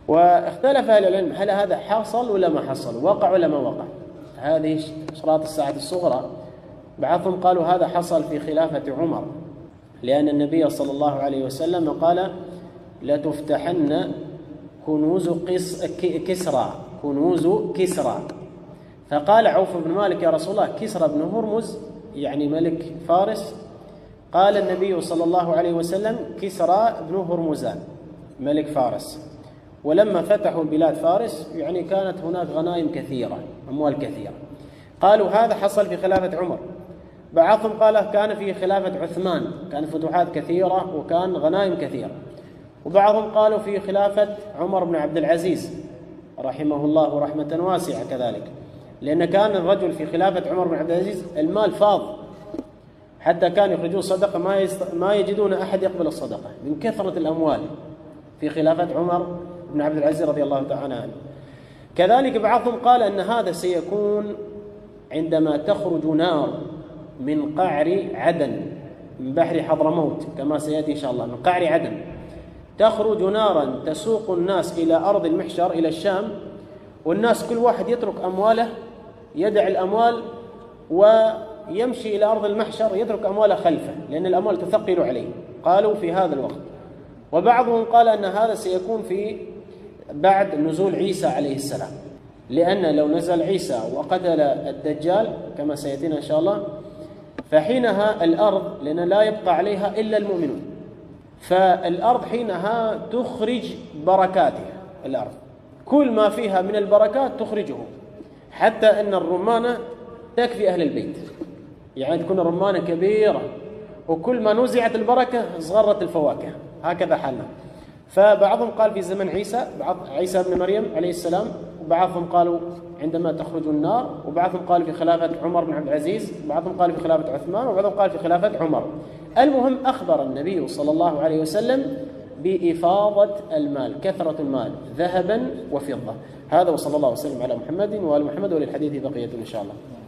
واختلف أهل العلم هل هذا حصل ولا ما حصل، وقع ولا ما وقع. هذه إشراط الساعة الصغرى. بعضهم قالوا هذا حصل في خلافة عمر، لأن النبي صلى الله عليه وسلم قال لتفتحن كنوز كسرى. فقال عوف بن مالك يا رسول الله كسرى بن هرمز يعني ملك فارس؟ قال النبي صلى الله عليه وسلم كسرى بن هرمزان ملك فارس. ولما فتحوا بلاد فارس يعني كانت هناك غنائم كثيرة، أموال كثيرة. قالوا هذا حصل في خلافة عمر. بعضهم قال كان في خلافة عثمان، كانت فتوحات كثيرة وكان غنائم كثيرة. وبعضهم قالوا في خلافة عمر بن عبد العزيز رحمه الله رحمة واسعة كذلك، لأن كان الرجل في خلافة عمر بن عبد العزيز المال فاض، حتى كان يخرجون صدقة ما يجدون أحد يقبل الصدقة من كثرة الأموال في خلافة عمر بن عبد العزيز رضي الله تعالى عنه. كذلك بعضهم قال أن هذا سيكون عندما تخرج نار من قعر عدن من بحر حضرموت، كما سيأتي إن شاء الله. من قعر عدن تخرج نارا تسوق الناس إلى أرض المحشر إلى الشام، والناس كل واحد يترك أمواله، يدع الأموال ويمشي إلى أرض المحشر يترك أمواله خلفه، لأن الأموال تثقل عليه. قالوا في هذا الوقت. وبعضهم قال أن هذا سيكون في بعد نزول عيسى عليه السلام، لأن لو نزل عيسى وقتل الدجال كما سيأتينا إن شاء الله، فحينها الأرض لأن لا يبقى عليها إلا المؤمنون، فالأرض حينها تخرج بركاتها. الأرض كل ما فيها من البركات تخرجه، حتى أن الرمانة تكفي أهل البيت، يعني تكون الرمانة كبيرة وكل ما نزعت البركة صغرت الفواكه، هكذا حالنا. فبعضهم قال في زمن عيسى بن مريم عليه السلام، وبعضهم قالوا عندما تخرج النار، وبعضهم قال في خلافة عمر بن عبد العزيز، وبعضهم قال في خلافة عثمان، وبعضهم قال في خلافة عمر. المهم أخبر النبي صلى الله عليه وسلم بإفاضة المال، كثرة المال ذهبا وفضة. هذا وصلى الله وسلم على محمد وآل محمد، وللحديث بقية إن شاء الله.